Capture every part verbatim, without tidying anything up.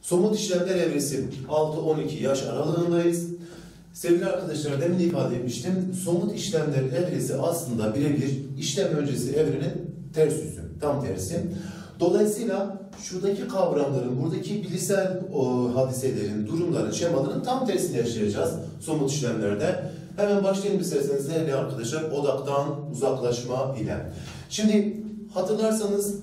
Somut işlemler evresi altı on iki yaş aralığındayız. Sevgili arkadaşlar, demin ifade etmiştim. Somut işlemler evresi aslında birebir işlem öncesi evrenin ters yüzü, tam tersi. Dolayısıyla şuradaki kavramların, buradaki bilişsel o, hadiselerin, durumların, şemaların tam tersini yaşayacağız somut işlemlerde. Hemen başlayalım isterseniz değerli arkadaşlar, odaktan uzaklaşma ile. Şimdi hatırlarsanız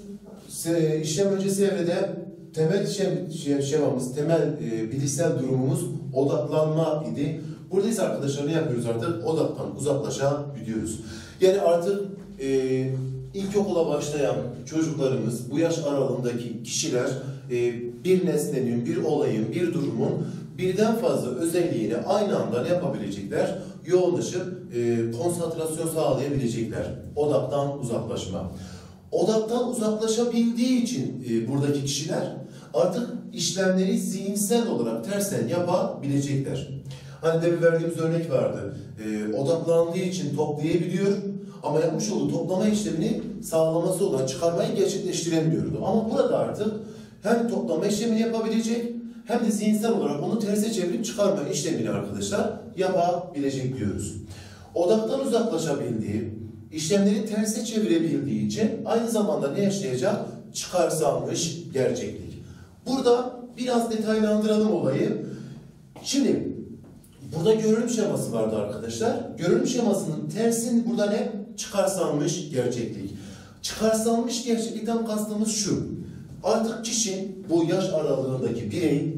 işlem öncesi evrede temel şem, şemamız, temel e, bilişsel durumumuz odaklanma idi. Burada ise arkadaşlar ne yapıyoruz artık? Odaktan uzaklaşabiliyoruz. Yani artık e, ilkokula başlayan çocuklarımız, bu yaş aralığındaki kişiler e, bir nesnenin, bir olayın, bir durumun birden fazla özelliğini aynı anda ne yapabilecekler? Yoğunlaşıp e, konsantrasyon sağlayabilecekler. Odaktan uzaklaşma. Odaktan uzaklaşabildiği için e, buradaki kişiler artık işlemleri zihinsel olarak tersten yapabilecekler. Hani demin verdiğimiz örnek vardı. E, odaklandığı için toplayabiliyor ama yapmış olduğu toplama işlemini sağlaması olan çıkarmayı gerçekleştiremiyordu. Ama burada artık hem toplama işlemini yapabilecek hem de zihinsel olarak onu terse çevirip çıkarma işlemini arkadaşlar yapabilecek diyoruz. Odaktan uzaklaşabildiği, işlemleri terse çevirebildiği için aynı zamanda ne yaşayacak? Çıkarsalmış gerçeklik. Burada biraz detaylandıralım olayı. Şimdi burada görünüm şeması vardı arkadaşlar. Görünüm şemasının tersini burada ne? Çıkarsalmış gerçeklik. Çıkarsalmış gerçeklikten kastımız şu. Artık kişi, bu yaş aralığındaki birey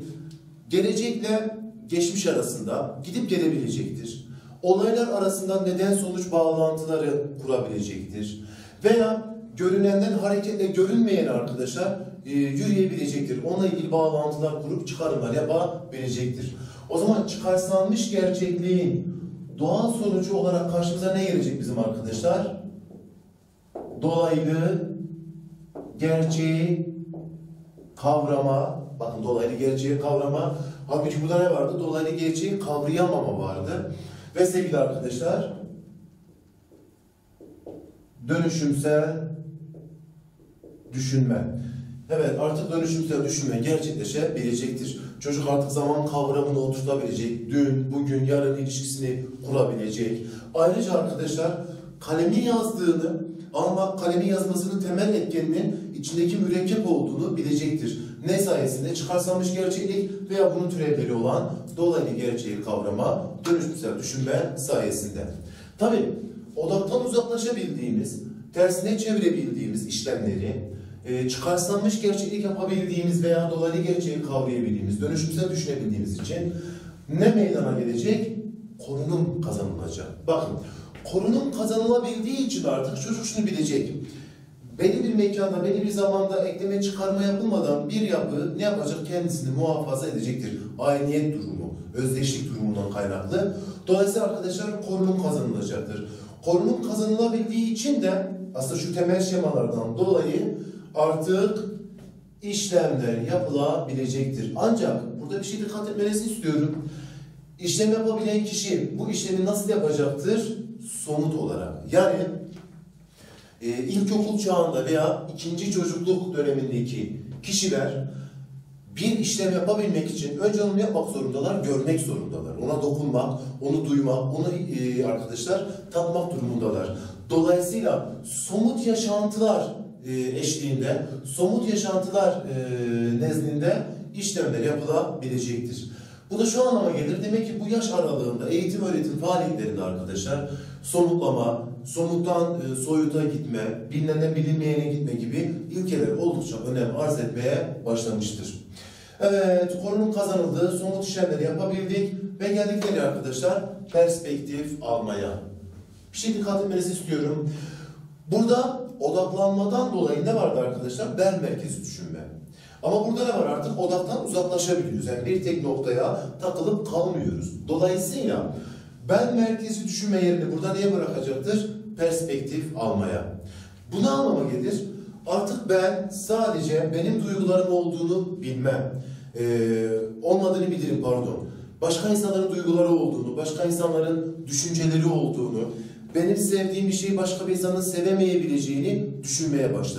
gelecekle geçmiş arasında gidip gelebilecektir. Olaylar arasında neden sonuç bağlantıları kurabilecektir. Veya görünenden hareketle görünmeyen arkadaşlar e, yürüyebilecektir. Onunla ilgili bağlantılar kurup çıkarımlar yapabilecektir. O zaman çıkarsalmış gerçekliğin doğal sonucu olarak karşımıza ne gelecek bizim arkadaşlar? Dolaylı gerçeği kavrama. Bakın, dolaylı gerçeği kavrama. Halbuki burada ne vardı? Dolaylı gerçeği kavrayamama vardı. Ve sevgili arkadaşlar, dönüşümsel düşünme. Evet, artık dönüşümsel düşünme gerçekleşebilecektir. Çocuk artık zaman kavramını oturtabilecek, dün, bugün, yarın ilişkisini kurabilecek. Ayrıca arkadaşlar, kalemi yazdığını ama kalemi yazmasının temel etkeninin içindeki mürekkep olduğunu bilecektir. Ne sayesinde? Çıkarsalmış gerçeklik veya bunun türevleri olan dolaylı gerçeği kavrama, dönüşümsel düşünme sayesinde. Tabii odaktan uzaklaşabildiğimiz, tersine çevirebildiğimiz işlemleri, e, çıkarsalmış gerçeklik yapabildiğimiz veya dolaylı gerçeği kavrayabildiğimiz, dönüşümsel düşünebildiğimiz için ne meydana gelecek? Korunum kazanılacak. Bakın, korunum kazanılabildiği için artık çocuk şunu bilecek. Belli bir mekanda, belli bir zamanda ekleme çıkarma yapılmadan bir yapı ne yapacak? Kendisini muhafaza edecektir. Ayniyet durumu, özdeşlik durumundan kaynaklı. Dolayısıyla arkadaşlar korunum kazanılacaktır. Korunum kazanılabildiği için de aslında şu temel şemalardan dolayı artık işlemler yapılabilecektir. Ancak burada bir şey dikkat etmenizi istiyorum. İşlem yapabilen kişi bu işlemi nasıl yapacaktır? Somut olarak. Yani e, ilkokul çağında veya ikinci çocukluk dönemindeki kişiler bir işlem yapabilmek için önce onu yapmak zorundalar, görmek zorundalar. Ona dokunmak, onu duymak, onu e, arkadaşlar tatmak durumundalar. Dolayısıyla somut yaşantılar e, eşliğinde, somut yaşantılar e, nezdinde işlemler yapılabilecektir. Bu da şu anlama gelir. Demek ki bu yaş aralığında eğitim öğretim faaliyetlerinde arkadaşlar somutlama, somuttan e, soyuta gitme, bilinenden bilinmeyene gitme gibi ilkeler oldukça önem arz etmeye başlamıştır. Evet, konunun kazanıldığı somut işlemleri yapabildik ve geldik nereye arkadaşlar? Perspektif almaya. Bir şey dikkat etmenizi istiyorum. Burada odaklanmadan dolayı ne vardı arkadaşlar? Ben merkezi düşünme. Ama burada ne var artık? Odaktan uzaklaşabiliyoruz. Yani bir tek noktaya takılıp kalmıyoruz. Dolayısıyla ben merkezi düşünme yerini burada neye bırakacaktır? Perspektif almaya. Bu ne anlama gelir? Artık ben sadece benim duygularım olduğunu bilmem. Ee, olmadığını bilirim pardon. Başka insanların duyguları olduğunu, başka insanların düşünceleri olduğunu, benim sevdiğim bir şeyi başka bir insanın sevemeyebileceğini düşünmeye başlarım.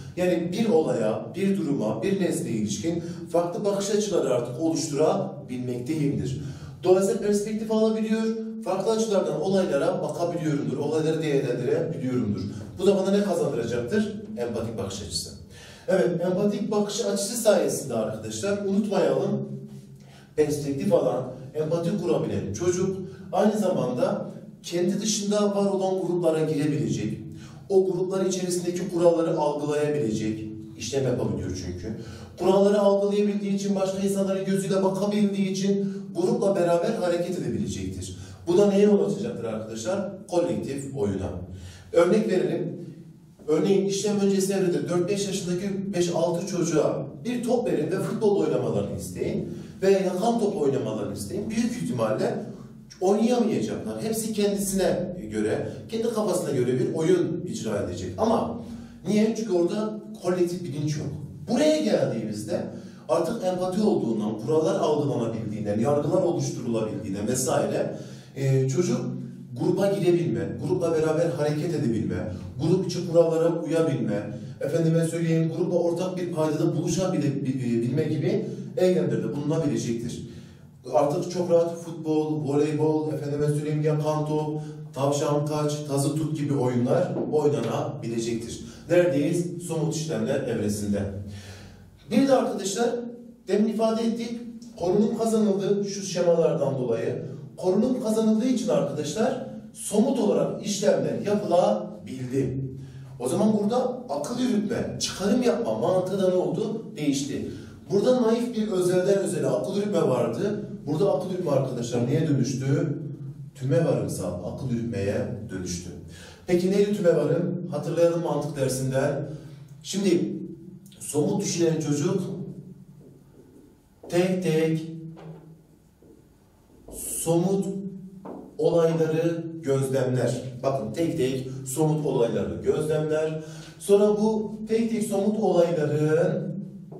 Yani bir olaya, bir duruma, bir nesneye ilişkin farklı bakış açıları artık oluşturabilmekteyimdir. Dolayısıyla perspektif alabiliyor, farklı açılardan olaylara bakabiliyorumdur, olayları değerlendirebiliyorumdur. Bu da bana ne kazandıracaktır? Empatik bakış açısı. Evet, empatik bakış açısı sayesinde arkadaşlar unutmayalım, perspektif alan, empati kurabilen çocuk aynı zamanda kendi dışında var olan gruplara girebilecek, o gruplar içerisindeki kuralları algılayabilecek, işlem yapabiliyor çünkü. Kuralları algılayabildiği için, başka insanların gözüyle bakabildiği için grupla beraber hareket edebilecektir. Bu da neye yol açacaktır arkadaşlar? Kolektif oyuna. Örnek verelim. Örneğin işlem öncesi evrede dört beş yaşındaki beş altı çocuğa bir top verin ve futbol oynamalarını isteyin veya yakan top oynamalarını isteyin. Büyük ihtimalle oynayamayacaklar. Hepsi kendisine göre, kendi kafasına göre bir oyun icra edecek. Ama niye? Çünkü orada kolektif bilinç yok. Buraya geldiğimizde artık empati olduğundan, kurallar algılanabildiğinden, yargılar oluşturulabildiğinden vesaire e, çocuk gruba girebilme, grupla beraber hareket edebilme, grup içi kurallara uyabilme, efendime söyleyeyim grupla ortak bir paydada buluşabilme gibi eylemlerde bulunabilecektir. Artık çok rahat futbol, voleybol, efendime söyleyeyim yakan top, tavşan kaç, tazı tut gibi oyunlar oynanabilecektir. Neredeyiz? Somut işlemler evresinde. Bir de arkadaşlar, demin ifade ettik, korunum kazanıldı şu şemalardan dolayı. Korunum kazanıldığı için arkadaşlar, somut olarak işlemler yapılabildi. O zaman burada akıl yürütme, çıkarım yapma mantığı da ne oldu? Değişti. Burada naif bir özelden özele akıl yürütme vardı. Burada akıl yürütme arkadaşlar neye dönüştü? Tümevarımsal akıl yürütmeye dönüştü. Peki neydi tümevarım? Hatırlayalım mantık dersinden. Şimdi somut düşünen çocuk tek tek somut olayları gözlemler. Bakın tek tek somut olayları gözlemler. Sonra bu tek tek somut olayların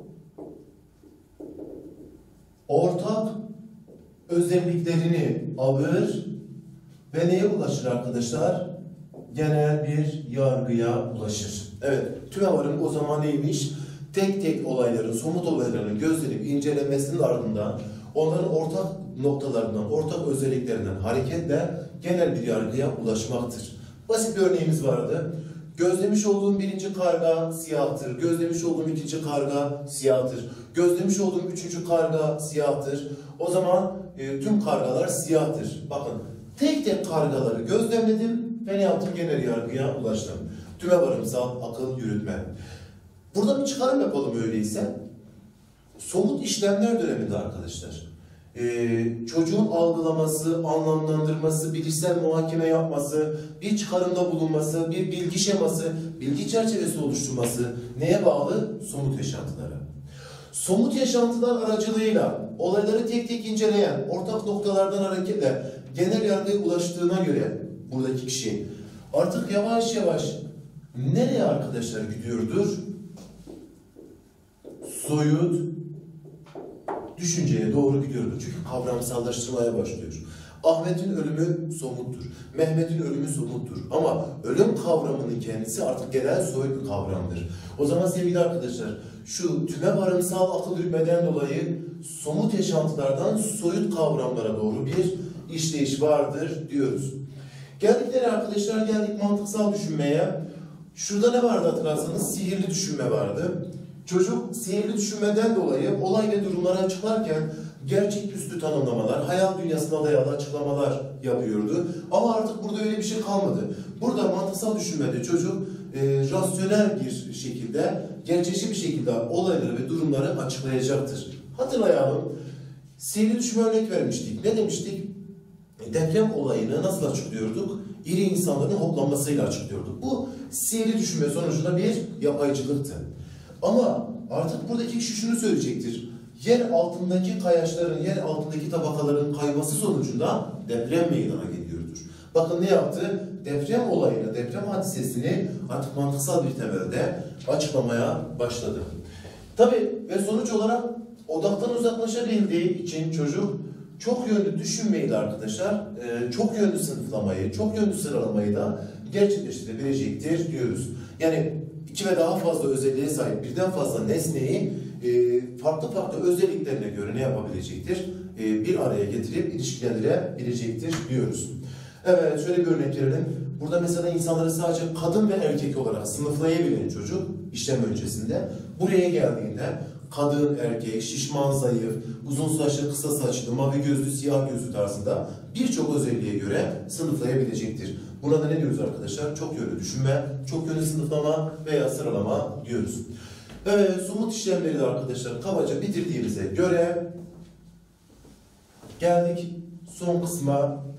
ortak özelliklerini alır ve neye ulaşır arkadaşlar? Genel bir yargıya ulaşır. Evet, tümevarın o zaman neymiş? Tek tek olayların, somut olayların gözlenip incelemesinin ardından onların ortak noktalarından, ortak özelliklerinden hareketle genel bir yargıya ulaşmaktır. Basit bir örneğimiz vardı. Gözlemiş olduğum birinci karga siyahtır. Gözlemiş olduğum ikinci karga siyahtır. Gözlemiş olduğum üçüncü karga siyahtır. O zaman e, tüm kargalar siyahtır. Bakın tek tek kargaları gözlemledim ve ne yaptım? Genel yargıya ulaştım. Tümevarımsal akıl yürütme. Burada bir çıkarım yapalım öyleyse. Somut işlemler döneminde arkadaşlar. Ee, çocuğun algılaması, anlamlandırması, bilişsel muhakeme yapması, bir çıkarımda bulunması, bir bilgi şeması, bilgi çerçevesi oluşturması neye bağlı? Somut yaşantılara. Somut yaşantılar aracılığıyla olayları tek tek inceleyen, ortak noktalardan hareketle genel yargıya ulaştığına göre buradaki kişi artık yavaş yavaş nereye arkadaşlar gidiyordur? Soyut düşünceye doğru gidiyordur. Çünkü kavramsallaştırmaya başlıyor. Ahmet'in ölümü somuttur. Mehmet'in ölümü somuttur. Ama ölüm kavramının kendisi artık genel soyut bir kavramdır. O zaman sevgili arkadaşlar, şu tümevarımsal akıl yürütmeden dolayı somut yaşantılardan soyut kavramlara doğru bir işleyiş vardır diyoruz. Geldikleri arkadaşlar geldik mantıksal düşünmeye. Şurada ne vardı hatırlarsanız? Sihirli düşünme vardı. Çocuk sihirli düşünmeden dolayı olay ve durumları açıklarken gerçeküstü tanımlamalar, hayal dünyasına dayalı açıklamalar yapıyordu. Ama artık burada öyle bir şey kalmadı. Burada mantıksal düşünmede çocuk e, rasyonel bir şekilde, gerçekçi bir şekilde olayları ve durumları açıklayacaktır. Hatırlayalım. Sihirli düşünme örnek vermiştik. Ne demiştik? Deprem olayını nasıl açıklıyorduk? İri insanların hoplanmasıyla açıklıyorduk. Bu sihirli düşünme sonucunda bir yapaycılıktı. Ama artık buradaki kişi şunu söyleyecektir. Yer altındaki kayaçların, yer altındaki tabakaların kayması sonucunda deprem meydana geliyordur. Bakın ne yaptı? Deprem olayını, deprem hadisesini artık mantıksal bir temelde açıklamaya başladı. Tabii ve sonuç olarak odaktan uzaklaşabildiği için çocuk çok yönlü düşünmeyi de arkadaşlar, çok yönlü sınıflamayı, çok yönlü sıralamayı da gerçekleştirebilecektir diyoruz. Yani iki ve daha fazla özelliğe sahip birden fazla nesneyi e, farklı farklı özelliklerine göre ne yapabilecektir? E, bir araya getirip ilişkilendirebilecektir diyoruz. Evet, şöyle bir örnek verelim. Burada mesela insanları sadece kadın ve erkek olarak sınıflayabilen çocuk işlem öncesinde buraya geldiğinde kadın, erkek, şişman, zayıf, uzun saçlı, kısa saçlı, mavi gözlü, siyah gözlü tarzında birçok özelliğe göre sınıflayabilecektir. Buna da ne diyoruz arkadaşlar? Çok yönlü düşünme, çok yönlü sınıflama veya sıralama diyoruz. Evet, somut işlemleri de arkadaşlar kabaca bitirdiğimize göre geldik son kısma.